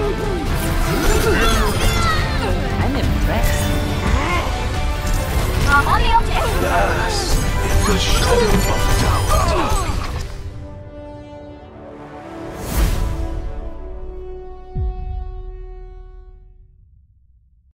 I'm impressed. I'm on the object. Yes, the shadow of doubt.